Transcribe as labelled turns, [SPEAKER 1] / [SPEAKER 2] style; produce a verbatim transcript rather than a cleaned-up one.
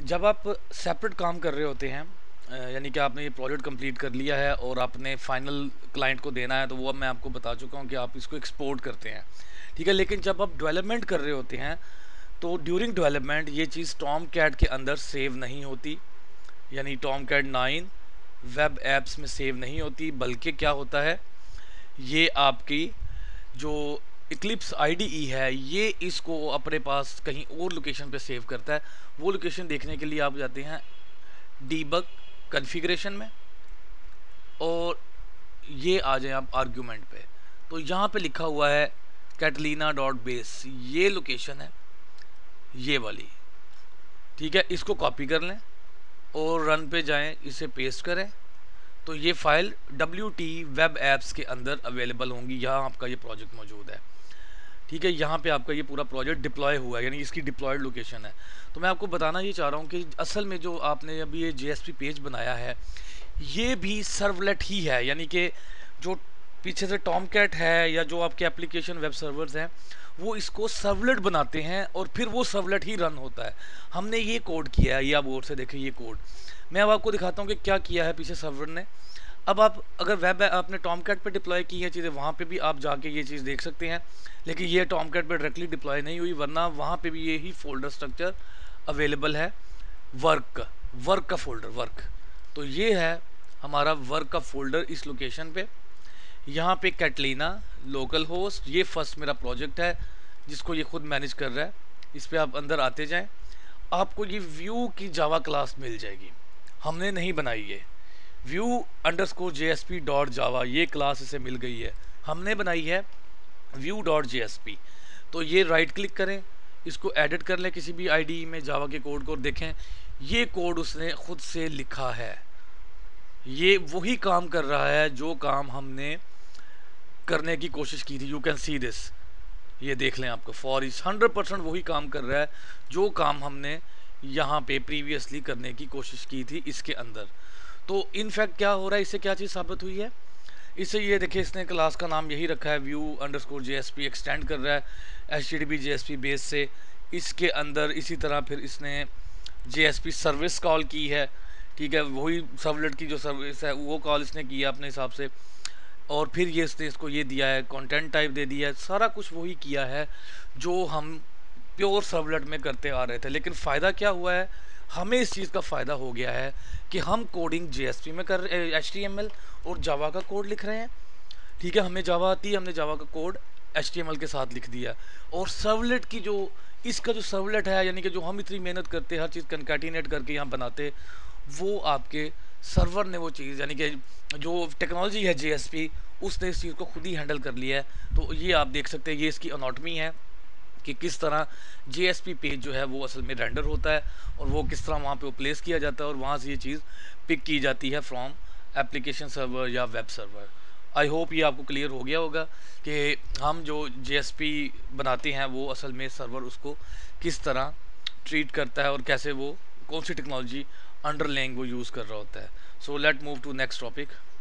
[SPEAKER 1] जब आप सेपरेट काम कर रहे होते हैं, अ, यानी कि आपने ये प्रोजेक्ट कंप्लीट कर लिया है और आपने फाइनल क्लाइंट को देना है, तो वो अब मैं आपको बता चुका हूँ कि आप इसको एक्सपोर्ट करते हैं। ठीक है, लेकिन जब आप डेवलपमेंट कर रहे होते हैं तो ड्यूरिंग डेवलपमेंट ये चीज़ टॉम कैट के अंदर सेव नहीं होती, यानी Tomcat nine web apps में सेव नहीं होती, बल्कि क्या होता है, ये आपकी जो इक्लिप्स आईडीई है ये इसको अपने पास कहीं और लोकेशन पे सेव करता है। वो लोकेशन देखने के लिए आप जाते हैं डीबग कॉन्फ़िगरेशन में, और ये आ जाए आप आर्ग्यूमेंट पे, तो यहाँ पे लिखा हुआ है कैटलीना डॉट बेस, ये लोकेशन है, ये वाली। ठीक है, इसको कॉपी कर लें और रन पे जाएं, इसे पेस्ट करें, तो ये file W T web apps के अंदर अवेलेबल होंगी। यहाँ आपका ये प्रोजेक्ट मौजूद है। ठीक है, यहाँ पे आपका ये पूरा प्रोजेक्ट डिप्लॉय हुआ है, यानी इसकी डिप्लॉयड लोकेशन है। तो मैं आपको बताना ये चाह रहा हूँ कि असल में जो आपने अभी ये जे एस पी पेज बनाया है ये भी सर्वलेट ही है, यानी कि जो पीछे से टॉम कैट है या जो आपके एप्लीकेशन वेब सर्वर्स हैं वो इसको सर्वलेट बनाते हैं और फिर वो सर्वलेट ही रन होता है। हमने ये कोड किया है, ये आप गौर से देखें ये कोड। मैं अब आपको दिखाता हूँ कि क्या किया है पीछे सर्वर ने। अब आप अगर वेब आपने टॉम कैट पर डिप्लॉय की है चीज़ें, वहाँ पे भी आप जाके ये चीज़ देख सकते हैं, लेकिन ये टॉम कैट पर डायरेक्टली डिप्लॉय नहीं हुई, वरना वहाँ पे भी यही फोल्डर स्ट्रक्चर अवेलेबल है। वर्क वर्क का फोल्डर वर्क, तो ये है हमारा वर्क का फोल्डर इस लोकेशन पे। यहाँ पे कैटलीना लोकल होस्ट, ये फर्स्ट मेरा प्रोजेक्ट है जिसको ये खुद मैनेज कर रहा है। इस पर आप अंदर आते जाएं, आपको ये व्यू की जावा क्लास मिल जाएगी। हमने नहीं बनाई है, view under score J S P dot Java ये क्लास इसे मिल गई है, हमने बनाई है view dot J S P. तो ये राइट क्लिक करें, इसको एडिट कर लें किसी भी आईडी में जावा के कोड को, देखें ये कोड उसने खुद से लिखा है। ये वही काम कर रहा है जो काम हमने करने की कोशिश की थी। यू कैन सी दिस, ये देख लें, आपको फॉर इस हंड्रेड परसेंट वही काम कर रहा है जो काम हमने यहाँ पे प्रीवियसली करने की कोशिश की थी इसके अंदर। तो इनफैक्ट क्या हो रहा है, इससे क्या चीज़ साबित हुई है, इससे ये देखिए इसने क्लास का नाम यही रखा है, view under score J S P extend कर रहा है H T D B J S P base से। इसके अंदर इसी तरह फिर इसने J S P service call की है। ठीक है, वही सर्वलेट की जो सर्विस है वो कॉल इसने किया अपने हिसाब से, और फिर ये इसने इसको ये दिया है कंटेंट टाइप दे दिया है, सारा कुछ वही किया है जो हम प्योर सर्वलेट में करते आ रहे थे। लेकिन फ़ायदा क्या हुआ है, हमें इस चीज़ का फ़ायदा हो गया है कि हम कोडिंग जे एस पी में कर एच टी एम एल और जावा का कोड लिख रहे हैं। ठीक है, हमें जावा आती है, हमने जावा का code H T M L के साथ लिख दिया। और सर्वलेट की जो इसका जो सर्वलेट है, यानी कि जो हम इतनी मेहनत करते हर चीज़ कंकैटिनेट करके यहाँ बनाते, वो आपके सर्वर ने वो चीज़, यानी कि जो टेक्नोलॉजी है जे एस पी, उसने इस चीज़ को खुद ही हैंडल कर लिया है। तो ये आप देख सकते हैं, ये इसकी अनॉटमी है कि किस तरह जे एस पी पेज जो है वो असल में रेंडर होता है और वो किस तरह वहाँ पे वो प्लेस किया जाता है और वहाँ से ये चीज़ पिक की जाती है फ्रॉम एप्लीकेशन सर्वर या वेब सर्वर। आई होप ये आपको क्लियर हो गया होगा कि हम जो जे एस पी बनाते हैं वो असल में सर्वर उसको किस तरह ट्रीट करता है और कैसे वो कौन सी टेक्नोलॉजी अंडरलेइंग वो यूज़ कर रहा होता है। So let move to next topic.